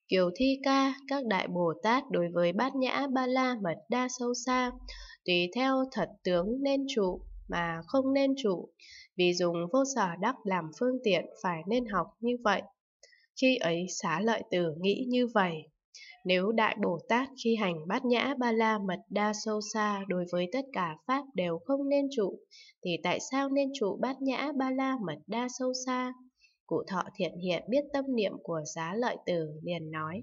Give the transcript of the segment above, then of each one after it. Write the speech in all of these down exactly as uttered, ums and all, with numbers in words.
Kiều Thi Ca, các đại Bồ Tát đối với Bát Nhã Ba La Mật Đa sâu xa, tùy theo thật tướng nên trụ mà không nên trụ, vì dùng vô sở đắc làm phương tiện phải nên học như vậy. Khi ấy Xá Lợi Tử nghĩ như vậy: nếu Đại Bồ Tát khi hành Bát Nhã Ba La Mật Đa sâu xa đối với tất cả pháp đều không nên trụ, thì tại sao nên trụ Bát Nhã Ba La Mật Đa sâu xa? Cụ Thọ Thiện Hiện biết tâm niệm của Xá Lợi Tử liền nói: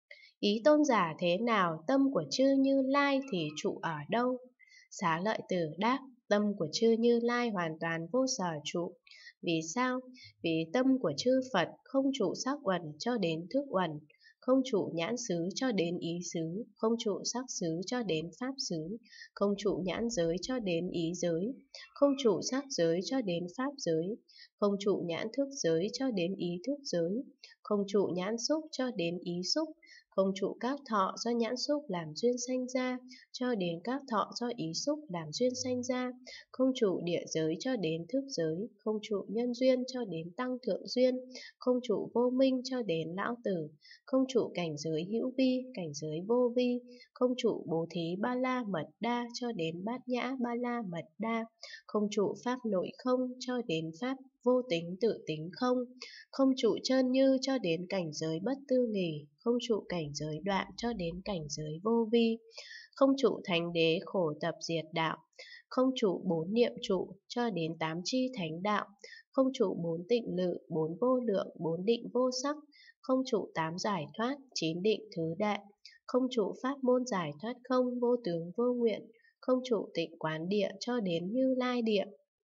ý tôn giả thế nào, tâm của chư Như Lai thì trụ ở đâu? Xá Lợi Tử đáp: tâm của chư Như Lai hoàn toàn vô sở trụ. Vì sao? Vì tâm của chư Phật không trụ sắc uẩn cho đến thức uẩn, không trụ nhãn xứ cho đến ý xứ, không trụ sắc xứ cho đến pháp xứ, không trụ nhãn giới cho đến ý giới, không trụ sắc giới cho đến pháp giới, không trụ nhãn thức giới cho đến ý thức giới, không trụ nhãn xúc cho đến ý xúc, không trụ các thọ do nhãn xúc làm duyên sanh ra cho đến các thọ do ý xúc làm duyên sanh ra, không trụ địa giới cho đến thức giới, không trụ nhân duyên cho đến tăng thượng duyên, không trụ vô minh cho đến lão tử, không trụ cảnh giới hữu vi, cảnh giới vô vi, không trụ bố thí ba la mật đa cho đến bát nhã ba la mật đa, không trụ pháp nội không cho đến pháp vô tính tự tính không, không trụ chân như cho đến cảnh giới bất tư nghì, không trụ cảnh giới đoạn cho đến cảnh giới vô vi, không trụ thánh đế khổ tập diệt đạo, không trụ bốn niệm trụ cho đến tám chi thánh đạo, không trụ bốn tịnh lự, bốn vô lượng, bốn định vô sắc, không trụ tám giải thoát, chín định thứ đệ, không trụ pháp môn giải thoát không, vô tướng vô nguyện, không trụ tịnh quán địa cho đến Như Lai địa,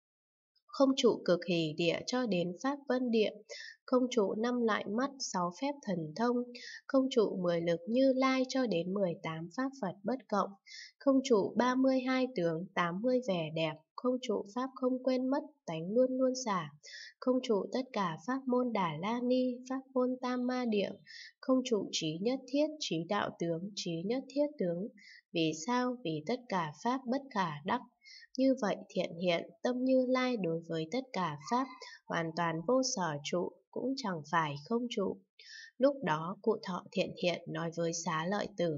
không trụ cực hỷ địa cho đến pháp vân địa, không trụ năm loại mắt, sáu phép thần thông, không trụ mười lực Như Lai cho đến mười tám pháp Phật bất cộng, không trụ ba mươi hai tướng, tám mươi vẻ đẹp, không trụ pháp không quên mất, tánh luôn luôn xả, không trụ tất cả pháp môn Đà La Ni, pháp môn Tam Ma Địa, không trụ trí nhất thiết, trí đạo tướng, trí nhất thiết tướng. Vì sao? Vì tất cả pháp bất khả đắc. Như vậy thiện hiện, tâm Như Lai đối với tất cả pháp hoàn toàn vô sở trụ, cũng chẳng phải không trụ. Lúc đó Cụ Thọ Thiện Hiện nói với Xá Lợi Tử: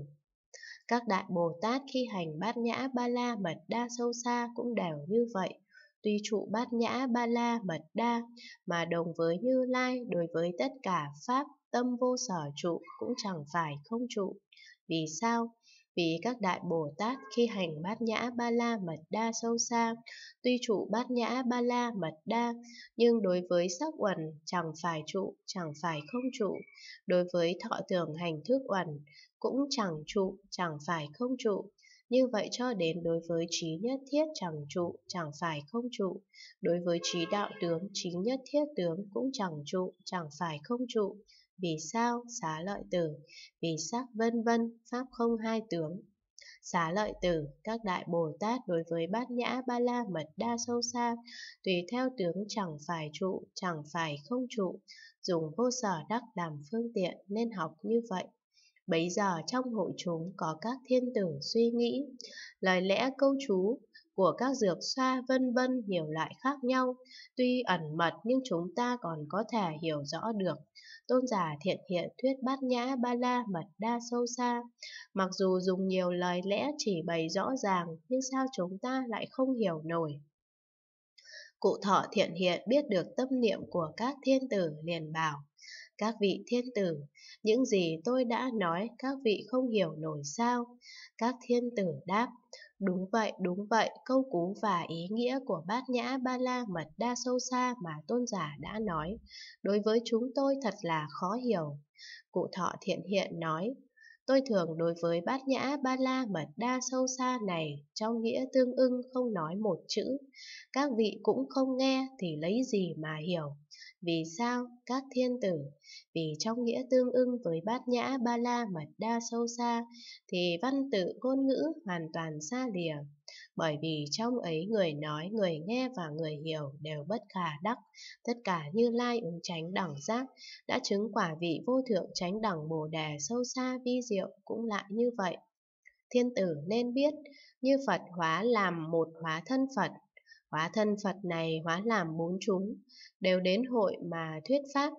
các đại Bồ Tát khi hành Bát Nhã Ba La Mật Đa sâu xa cũng đều như vậy, tuy trụ Bát Nhã Ba La Mật Đa mà đồng với Như Lai đối với tất cả pháp tâm vô sở trụ cũng chẳng phải không trụ. Vì sao? Vì các đại Bồ Tát khi hành Bát Nhã Ba La Mật Đa sâu xa, tuy trụ Bát Nhã Ba La Mật Đa, nhưng đối với sắc uẩn chẳng phải trụ, chẳng phải không trụ, đối với thọ tưởng hành thức uẩn cũng chẳng trụ, chẳng phải không trụ. Như vậy cho đến đối với trí nhất thiết chẳng trụ, chẳng phải không trụ, đối với trí đạo tướng, trí nhất thiết tướng cũng chẳng trụ, chẳng phải không trụ. Vì sao? Xá Lợi Tử: vì sắc vân vân, pháp không hai tướng. Xá Lợi Tử, các đại Bồ Tát đối với Bát Nhã Ba La Mật Đa sâu xa, tùy theo tướng chẳng phải trụ, chẳng phải không trụ, dùng vô sở đắc làm phương tiện nên học như vậy. Bấy giờ trong hội chúng có các thiên tử suy nghĩ, lời lẽ câu chú của các dược xoa vân vân nhiều loại khác nhau, tuy ẩn mật nhưng chúng ta còn có thể hiểu rõ được. Tôn giả Thiện Hiện thuyết Bát Nhã Ba La Mật Đa sâu xa, mặc dù dùng nhiều lời lẽ chỉ bày rõ ràng, nhưng sao chúng ta lại không hiểu nổi? Cụ Thọ Thiện Hiện biết được tâm niệm của các thiên tử liền bảo: các vị thiên tử, những gì tôi đã nói các vị không hiểu nổi sao? Các thiên tử đáp: đúng vậy, đúng vậy, câu cú và ý nghĩa của Bát Nhã Ba La Mật Đa sâu xa mà tôn giả đã nói, đối với chúng tôi thật là khó hiểu. Cụ Thọ Thiện Hiện nói: tôi thường đối với Bát Nhã Ba La Mật Đa sâu xa này trong nghĩa tương ưng không nói một chữ, các vị cũng không nghe thì lấy gì mà hiểu. Vì sao? Các thiên tử, vì trong nghĩa tương ưng với Bát Nhã Ba La Mật Đa sâu xa thì văn tự ngôn ngữ hoàn toàn xa lìa. Bởi vì trong ấy người nói, người nghe và người hiểu đều bất khả đắc, tất cả Như Lai ứng chánh đẳng giác, đã chứng quả vị vô thượng chánh đẳng Bồ Đề sâu xa vi diệu cũng lại như vậy. Thiên tử nên biết, như Phật hóa làm một hóa thân Phật, hóa thân Phật này hóa làm bốn chúng, đều đến hội mà thuyết pháp.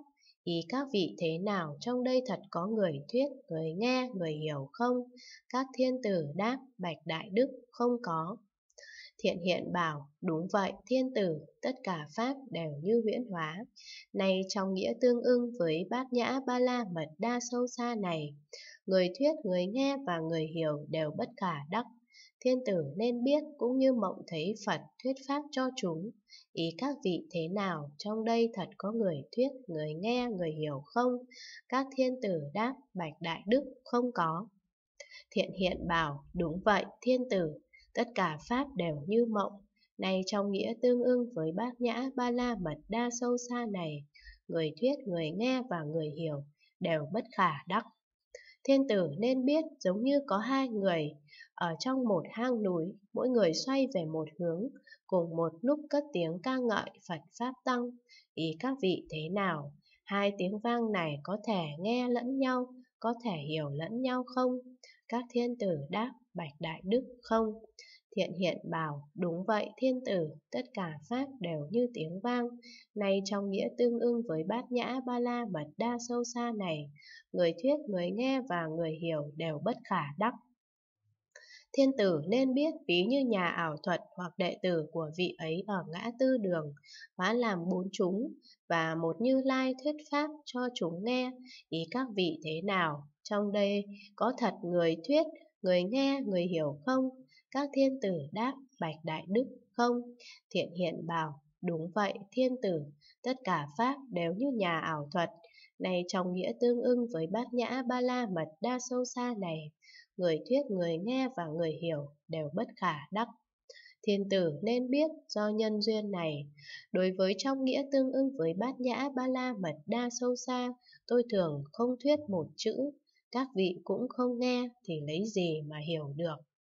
Ý các vị thế nào, trong đây thật có người thuyết, người nghe, người hiểu không? Các thiên tử đáp, bạch đại đức, không có. Thiện Hiện bảo, đúng vậy, thiên tử, tất cả pháp đều như huyễn hóa. Này trong nghĩa tương ưng với bát nhã ba la mật đa sâu xa này, người thuyết, người nghe và người hiểu đều bất khả đắc. Thiên tử nên biết cũng như mộng thấy Phật thuyết pháp cho chúng. Ý các vị thế nào, trong đây thật có người thuyết, người nghe, người hiểu không? Các thiên tử đáp, bạch đại đức, không có. Thiện Hiện bảo, đúng vậy, thiên tử, tất cả pháp đều như mộng. Này trong nghĩa tương ưng với bát nhã ba la mật đa sâu xa này, người thuyết, người nghe và người hiểu đều bất khả đắc. Thiên tử nên biết giống như có hai người ở trong một hang núi, mỗi người xoay về một hướng, cùng một lúc cất tiếng ca ngợi Phật Pháp Tăng. Ý các vị thế nào? Hai tiếng vang này có thể nghe lẫn nhau, có thể hiểu lẫn nhau không? Các thiên tử đáp, bạch đại đức, không. Thiện Hiện bảo, đúng vậy thiên tử, tất cả pháp đều như tiếng vang. Này trong nghĩa tương ưng với bát nhã ba la mật đa sâu xa này, người thuyết, người nghe và người hiểu đều bất khả đắc. Thiên tử nên biết ví như nhà ảo thuật hoặc đệ tử của vị ấy ở ngã tư đường, hóa làm bốn chúng, và một Như Lai thuyết pháp cho chúng nghe. Ý các vị thế nào? Trong đây có thật người thuyết, người nghe, người hiểu không? Các thiên tử đáp, bạch đại đức, không. Thiện Hiện bảo, đúng vậy thiên tử, tất cả pháp đều như nhà ảo thuật. Này trong nghĩa tương ưng với bát nhã ba la mật đa sâu xa này, người thuyết, người nghe và người hiểu đều bất khả đắc. Thiên tử nên biết do nhân duyên này, đối với trong nghĩa tương ưng với bát nhã ba la mật đa sâu xa, tôi thường không thuyết một chữ, các vị cũng không nghe thì lấy gì mà hiểu được.